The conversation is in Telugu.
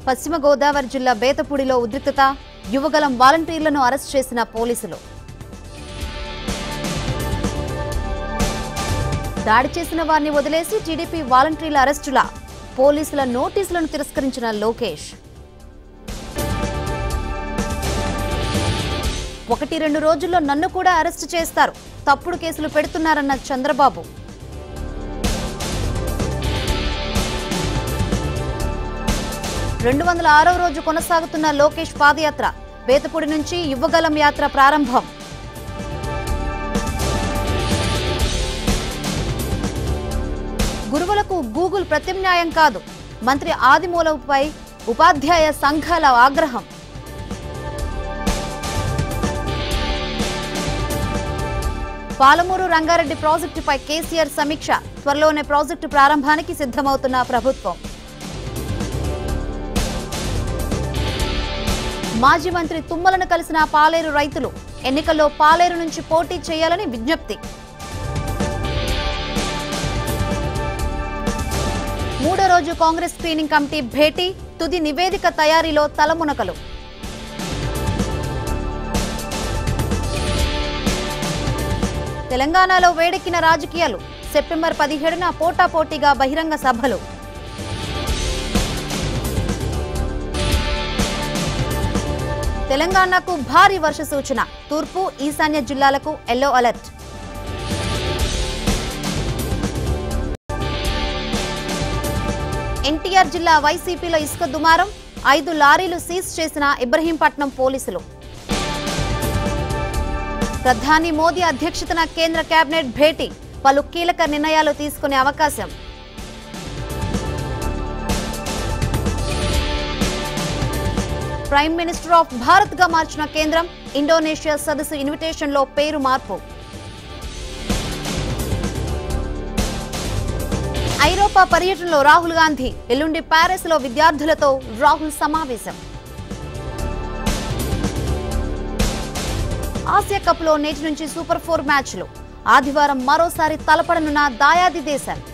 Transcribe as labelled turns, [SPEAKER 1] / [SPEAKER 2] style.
[SPEAKER 1] పశ్చిమ గోదావరి జిల్లా బేతపూడిలో ఉద్రిక్తత, యువగలం వాలంటీర్లను అరెస్ట్ చేసిన పోలీసులు. దాడి చేసిన వారిని వదిలేసి టీడీపీ వాలంటీర్ల అరెస్టుల, పోలీసుల నోటీసులను తిరస్కరించిన లోకేష్. 1-2 రోజుల్లో నన్ను కూడా అరెస్టు చేస్తారు, తప్పుడు కేసులు పెడుతున్నారన్న చంద్రబాబు. "206వ రోజు కొనసాగుతున్న లోకేష్ పాదయాత్ర, బేతపూడి నుంచి యువగలం యాత్ర ప్రారంభం. గురువులకు గూగుల్ ప్రత్యామ్నాయం కాదు, మంత్రి ఆదిమూలపుపై ఉపాధ్యాయ సంఘాల ఆగ్రహం. పాలమూరు రంగారెడ్డి ప్రాజెక్టుపై కేసీఆర్ సమీక్ష, త్వరలోనే ప్రాజెక్టు ప్రారంభానికి సిద్ధమవుతున్న ప్రభుత్వం. మాజీ మంత్రి తుమ్మలను కలిసిన పాలేరు రైతులు, ఎన్నికల్లో పాలేరు నుంచి పోటీ చేయాలని విజ్ఞప్తి. 3వ రోజు కాంగ్రెస్ స్క్రీనింగ్ కమిటీ భేటీ, తుది నివేదిక తయారీలో తలమునకలు. తెలంగాణలో వేడెక్కిన రాజకీయాలు, సెప్టెంబర్ 17న పోటాపోటీగా బహిరంగ సభలు. తెలంగాణకు భారీ వర్ష సూచన, తూర్పు ఈశాన్య జిల్లాలకు ఎల్లో అలర్ట్. ఎన్టీఆర్ జిల్లా వైసీపీలో ఇసుక దుమారం, 5 లారీలు సీజ్ చేసిన ఇబ్రహీంపట్నం పోలీసులు. ప్రధాని మోదీ అధ్యక్షతన కేంద్ర కేబినెట్ భేటీ, పలు కీలక నిర్ణయాలు తీసుకునే అవకాశం. ప్రైమ్ మినిస్టర్ ఆఫ్ భారత్ గా మార్చిన కేంద్రం, ఇండోనేషియా సదస్సు ఇన్విటేషన్ లో పేరు మార్పు. ఐరోపా పర్యటనలో రాహుల్ గాంధీ, ఎల్లుండి ప్యారిస్ లో విద్యార్థులతో రాహుల్ సమావేశం. ఆసియా కప్ లో నేటి నుంచి సూపర్ 4 మ్యాచ్లు, ఆదివారం మరోసారి తలపడనున్న దాయాది దేశాలు.